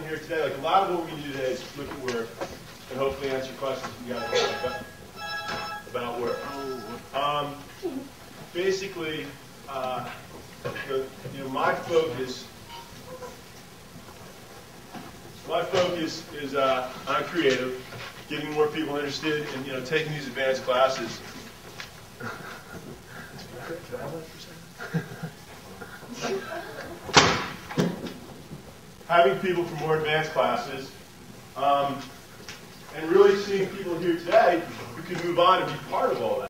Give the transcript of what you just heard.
here today, like a lot of what we do today is look at work and hopefully answer questions you guys have about work. Basically, my focus is on creative, getting more people interested in taking these advanced classes. Having people from more advanced classes, and really seeing people here today who can move on and be part of all that.